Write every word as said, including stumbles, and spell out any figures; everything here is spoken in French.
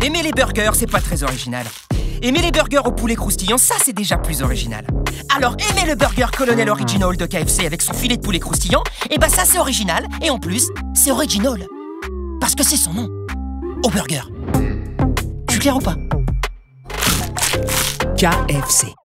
Aimer les burgers, c'est pas très original. Aimer les burgers au poulet croustillant, ça c'est déjà plus original. Alors aimer le burger Colonel Original de K F C avec son filet de poulet croustillant, eh ben ça c'est original, et en plus, c'est original. Parce que c'est son nom. Au burger. Je suis clair ou pas? K F C.